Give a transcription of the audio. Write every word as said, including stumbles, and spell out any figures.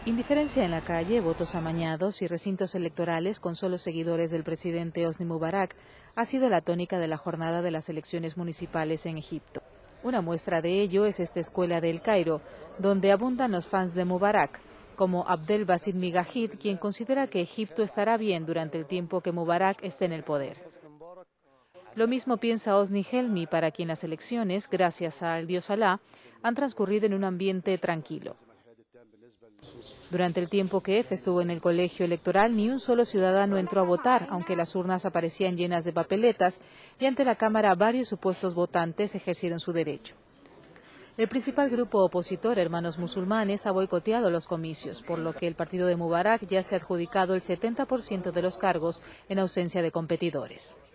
Indiferencia en la calle, votos amañados y recintos electorales con solo seguidores del presidente Hosni Mubarak ha sido la tónica de la jornada de las elecciones municipales en Egipto. Una muestra de ello es esta escuela de El Cairo, donde abundan los fans de Mubarak, como Abdel Basit Migahid, quien considera que Egipto estará bien durante el tiempo que Mubarak esté en el poder. Lo mismo piensa Hosni Helmi, para quien las elecciones, gracias al dios Alá, han transcurrido en un ambiente tranquilo. Durante el tiempo que F estuvo en el colegio electoral, ni un solo ciudadano entró a votar, aunque las urnas aparecían llenas de papeletas, y ante la Cámara varios supuestos votantes ejercieron su derecho. El principal grupo opositor, Hermanos Musulmanes, ha boicoteado los comicios, por lo que el partido de Mubarak ya se ha adjudicado el setenta por ciento de los cargos en ausencia de competidores.